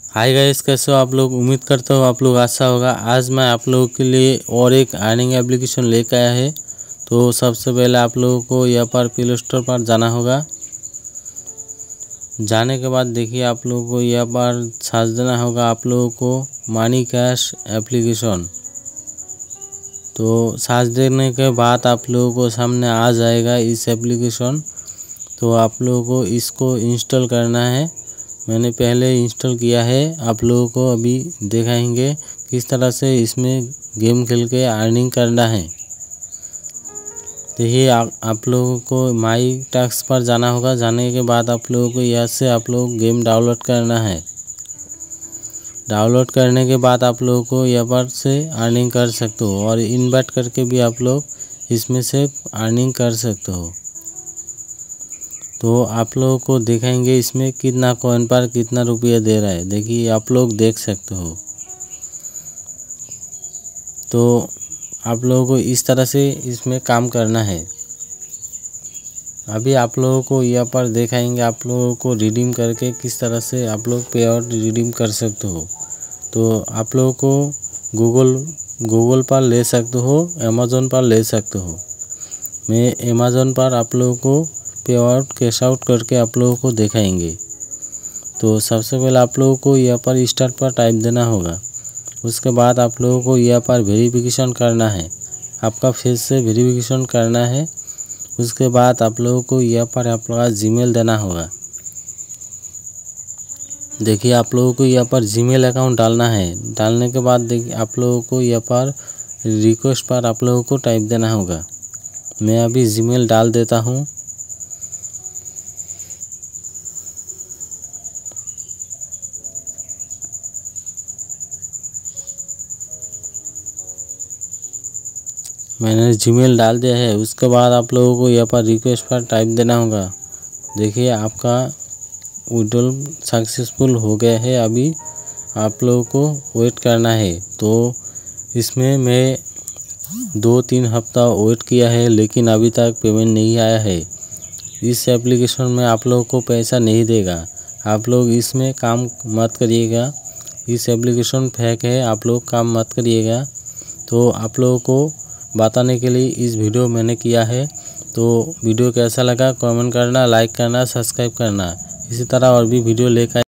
Hi guys, कैसे हो आप लोग। उम्मीद करता हूँ आप लोग अच्छा होगा। आज मैं आप लोगों के लिए और एक अर्निंग एप्लीकेशन लेकर आया है। तो सबसे पहले आप लोगों को यहाँ पर प्ले स्टोर पर जाना होगा। जाने के बाद देखिए आप लोगों को यहाँ पर सर्च देना होगा आप लोगों को मनी कैश एप्लीकेशन। तो सर्च देने के बाद आप लोगों को सामने आ जाएगा इस एप्लीकेशन। तो आप लोगों को इसको इंस्टॉल करना है। मैंने पहले इंस्टॉल किया है, आप लोगों को अभी दिखाएंगे किस तरह से इसमें गेम खेल के अर्निंग करना है। देखिए आप लोगों को माई टास्क पर जाना होगा। जाने के बाद आप लोगों को यहाँ से आप लोग गेम डाउनलोड करना है। डाउनलोड करने के बाद आप लोगों को यहाँ पर से अर्निंग कर सकते हो और इन्वाइट करके भी आप लोग इसमें से अर्निंग कर सकते हो। तो आप लोगों को दिखाएंगे इसमें कितना कॉइन पर कितना रुपया दे रहा है। देखिए आप लोग देख सकते हो। तो आप लोगों को इस तरह से इसमें काम करना है। अभी आप लोगों को यहाँ पर दिखाएंगे आप लोगों को रिडीम करके किस तरह से आप लोग पे आउट रिडीम कर सकते हो। तो आप लोगों को गूगल पर ले सकते हो, अमेज़न पर ले सकते हो। मैं अमेज़न पर आप लोगों को पे आउट कैश आउट करके आप लोगों को दिखाएंगे। तो सबसे पहले आप लोगों को यहाँ पर स्टार्ट पर टाइप देना होगा। उसके बाद आप लोगों को यहाँ पर वेरिफिकेशन करना है, आपका फेस से वेरिफिकेशन करना है। उसके बाद आप लोगों को यहाँ पर आपका जीमेल देना होगा। देखिए आप लोगों को यहाँ पर जीमेल अकाउंट डालना है। डालने के बाद देखिए आप लोगों को यहाँ पर रिक्वेस्ट पर आप लोगों को टाइप देना होगा। मैं अभी जीमेल डाल देता हूँ। मैंने जीमेल डाल दिया है। उसके बाद आप लोगों को यहाँ पर रिक्वेस्ट पर टाइप देना होगा। देखिए आपका विड्रॉल सक्सेसफुल हो गया है। अभी आप लोगों को वेट करना है। तो इसमें मैं 2-3 हफ्ता वेट किया है, लेकिन अभी तक पेमेंट नहीं आया है। इस एप्लीकेशन में आप लोगों को पैसा नहीं देगा। आप लोग इसमें काम मत करिएगा। इस एप्लीकेशन फेक है, आप लोग काम मत करिएगा। तो आप लोगों को बताने के लिए इस वीडियो मैंने किया है। तो वीडियो कैसा लगा कमेंट करना, लाइक करना, सब्सक्राइब करना। इसी तरह और भी वीडियो लेकर